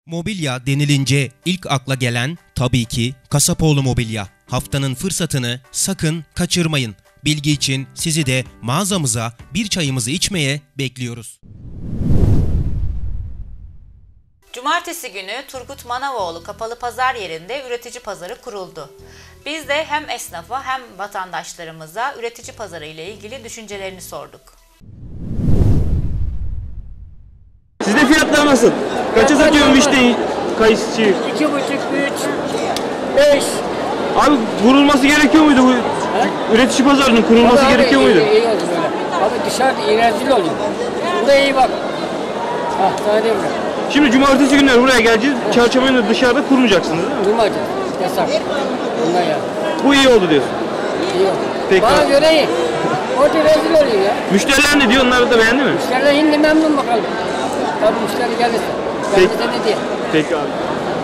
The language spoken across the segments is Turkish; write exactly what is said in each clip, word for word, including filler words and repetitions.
Mobilya denilince ilk akla gelen tabii ki Kasapoğlu Mobilya. Haftanın fırsatını sakın kaçırmayın. Bilgi için sizi de mağazamıza bir çayımızı içmeye bekliyoruz. Cumartesi günü Turgut Manavoğlu Kapalı Pazar yerinde üretici pazarı kuruldu. Biz de hem esnafa hem vatandaşlarımıza üretici pazarı ile ilgili düşüncelerini sorduk. Sizde fiyatlar nasıl? Kaça satıyorsun işte kayısıcıyı? İki buçuk, üç, beş. Abi kurulması gerekiyor muydu bu? He? Üretici pazarının kurulması Vallahi gerekiyor iyi, muydu? İyi, iyi oldu böyle. Abi dışarıda iğrencil oluyor. Burada iyi bak. Hah sana diyeyim ben. Şimdi cumartesi günleri buraya geleceğiz. Çarşamba günü dışarıda kurmayacaksınız değil mi? Durmayacağız. Yasak. Bundan ya. Bu iyi oldu diyorsun. İyi oldu. Peki. Bana göre iyi. Orada rezil oluyor ya. Müşteriler ne diyor? Onlar da beğendi mi? Müşteriler şimdi memnun bakalım. Tabii müşteri gelirse. Peki. Gelirse ne diye. Peki abi.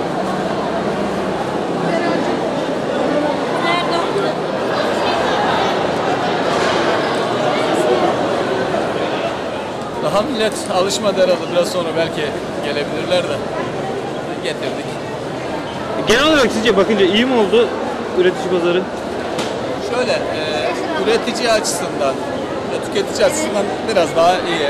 Daha millet alışmadı herhalde, biraz sonra belki gelebilirler de getirdik. Genel olarak sizce bakınca iyi mi oldu üretici pazarı? Şöyle, e, üretici açısından ve tüketici açısından biraz daha iyi.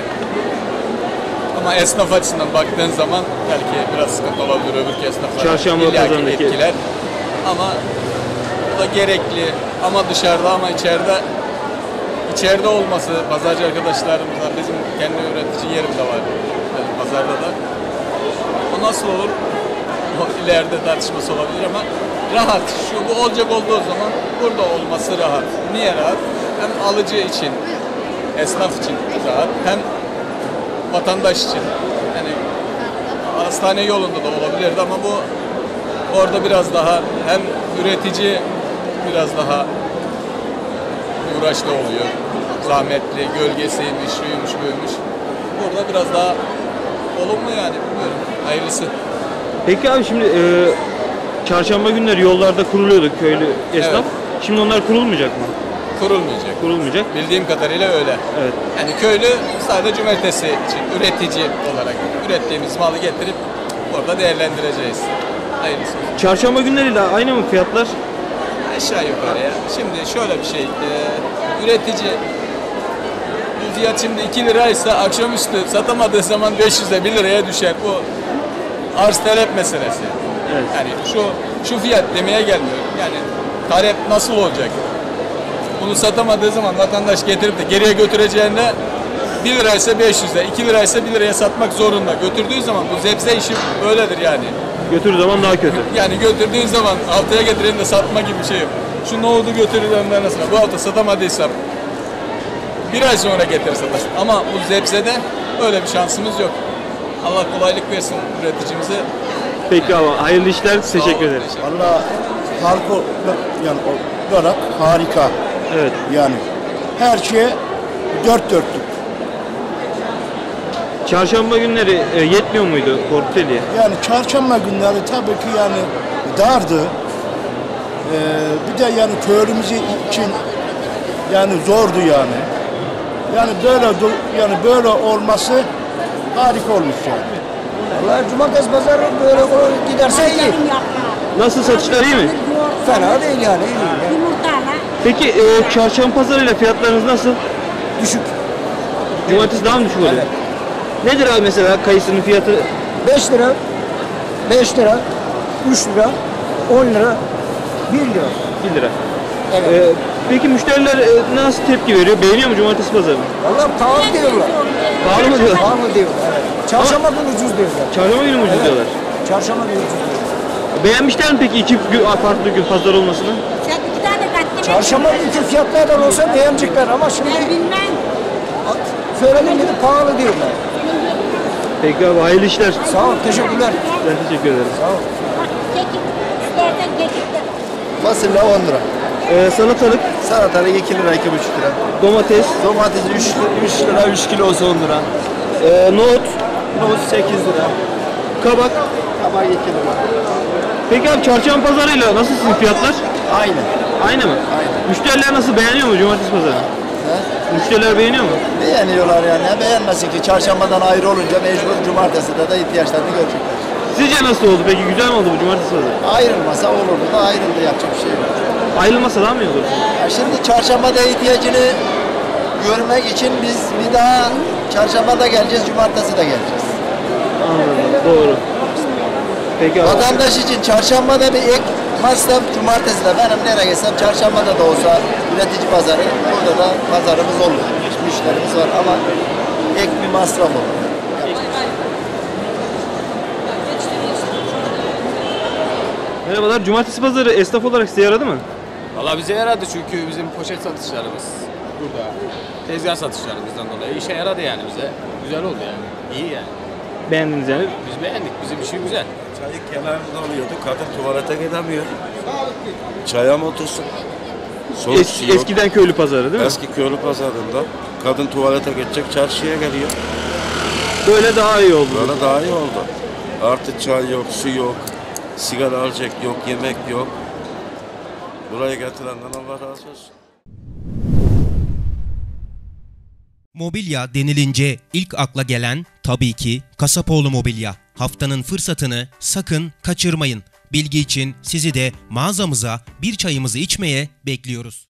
Ama esnaf açısından baktığın zaman belki biraz sıkıntı olabilir öbürki esnaflar. Çarşamba İllaki pazarındaki etkiler. Ama bu da gerekli. Ama dışarıda ama içeride içeride olması pazarcı arkadaşlarımızla bizim kendi üretici yerim de var. Yani pazarda da. O nasıl olur? O ileride tartışması olabilir ama rahat. Şu bu olacak olduğu zaman burada olması rahat. Niye rahat? Hem alıcı için, esnaf için rahat, hem vatandaş için. Yani hastane yolunda da olabilirdi ama bu orada biraz daha hem üretici biraz daha uğraşlı oluyor. Zahmetli, gölgesiymiş, şuymuş, buymuş. Burada biraz daha olumlu yani. Bilmiyorum. Hayırlısı. Peki abi şimdi e, çarşamba günleri yollarda kuruluyordu köylü esnaf. Evet. Şimdi onlar kurulmayacak mı? Kurulmayacak. Kurulmayacak. Bildiğim kadarıyla öyle. Evet. Yani köylü sadece cumartesi için üretici olarak ürettiğimiz malı getirip orada değerlendireceğiz. Hayırlısı olsun. Çarşamba günleri de aynı mı fiyatlar? Aşağı yukarı ya. Şimdi şöyle bir şey, e, üretici bu fiyat şimdi iki liraysa akşamüstü satamadığı zaman beş yüze bir liraya düşer. Bu arz talep meselesi. Evet. Yani şu şu fiyat demeye gelmiyor. Yani talep nasıl olacak? Bunu satamadığı zaman vatandaş getirip de geriye götüreceğinde bir liraysa beş yüze, iki liraysa bir liraya satmak zorunda. Götürdüğü zaman bu zebze işi böyledir yani. Götürdüğü zaman daha kötü. Yani götürdüğün zaman haftaya getirelim de satma gibi bir şey yok. Şu nohudu götürülenler nasıl? Bu hafta satamadıysam bir ay sonra getir satarsın. Ama bu zebzede öyle bir şansımız yok. Allah kolaylık versin üreticimize. Peki abi hayırlı işler. Teşekkür ederim. Valla halk yani olarak harika. Evet. Yani her şeye dört dörtlük. Çarşamba günleri e, yetmiyor muydu portföyye? Yani çarşamba günleri tabii ki yani dardı. Ee, bir de yani köylümüz için yani zordu yani. Yani böyle yani böyle olması harika olmuş yani. Vallahi cumartesi pazarı böyle giderse iyi. Nasıl satışlar iyi mi? Fena değil yani. iyi. Peki e, çarşamba pazarıyla fiyatlarınız nasıl? Düşük. Cumartesi daha mı düşük oluyor? Evet. Nedir abi mesela kayısının fiyatı? beş lira, beş lira, üç lira, on lira, bir lira. bir lira. Evet. E, peki müşteriler e, nasıl tepki veriyor? Beğeniyor mu cumartesi pazarını? Vallahi pahalı diyorlar. Pahalı mı diyorlar? Pahalı diyorlar. Evet. Çarşamba günü ucuz diyorlar. Çarşamba günü mü ucuz Evet. diyorlar? Çarşamba günü ucuz diyorlar. Beğenmişler mi peki iki gün, farklı gün pazar olmasını? Çarşamba günkü fiyatlardan olsa beğenecekler ama şimdi Ben bilmem. söyledim gibi pahalı diyorlar. Peki abi hayırlı işler. Sağ ol, teşekkürler. Ben teşekkür ederim. Sağ ol. Kekik. İstersen kekik de. Fasulye on lira. Ee, salatalık, Salatalık iki lira, iki buçuk lira. domates, Domates üç lira, üç kilosu on lira. e, nohut, Nohut sekiz lira. kabak. Kabak iki lira. Peki abi çarşamba pazarıyla nasıl sizin fiyatlar? Aynı. Aynı mı? Aynı. Müşteriler nasıl beğeniyor mu cumartesi pazarı? He? Müşteriler beğeniyor mu? Beğeniyorlar yani. Beğenmesin ki çarşambadan ayrı olunca mecbur cumarteside de ihtiyaçlarını görecekler. Sizce nasıl oldu peki? Güzel mi oldu bu cumartesi pazarı? Ayrılmasa olurdu da ayrıldı, yapacak bir şey yok. Ayrılmasa daha mı iyi olur? Ya şimdi çarşambada ihtiyacını görmek için biz bir daha çarşambada geleceğiz, cumartesi de geleceğiz. Anladım. Doğru. Peki abi. Vatandaş için çarşambada bir ek masraf, cumartesi de benim nereye gelsem çarşambada da olsa üretici pazarı, burada da pazarımız olur. Müşterimiz var ama ek bir masraf olur. Merhabalar. Cumartesi pazarı esnaf olarak size yaradı mı? Valla bize yaradı çünkü bizim poşet satışlarımız burada. Tezgah satışlarımızdan dolayı işe yaradı yani bize. Güzel oldu yani. İyi yani. Beğendiniz yani. Biz beğendik. Bizim işi güzel. Çayı kenarında oluyordu. Kadın tuvalete gidemiyor. Çaya mı otursun? Soğuk Es- su yok. eskiden köylü pazarı değil mi? Eski köylü pazarında kadın tuvalete gidecek, çarşıya geliyor. Böyle daha iyi oldu. Böyle daha iyi oldu. Artık çay yok, su yok, sigara alacak yok, yemek yok. Buraya getirenden Allah razı olsun. Mobilya denilince ilk akla gelen tabii ki Kasapoğlu Mobilya. Haftanın fırsatını sakın kaçırmayın. Bilgi için sizi de mağazamıza bir çayımızı içmeye bekliyoruz.